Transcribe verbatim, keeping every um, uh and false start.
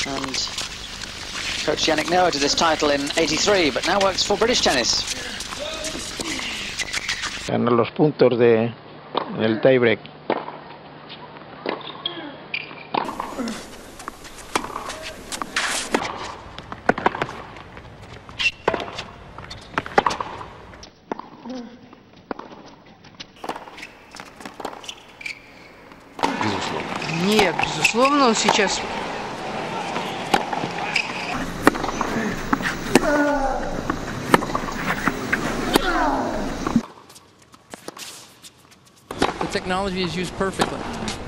and coached Yannick Noah to this title in eighty-three, but now works for British tennis. Gana los puntos de el tiebreak. Нет, безусловно, он сейчас... The technology is used perfectly.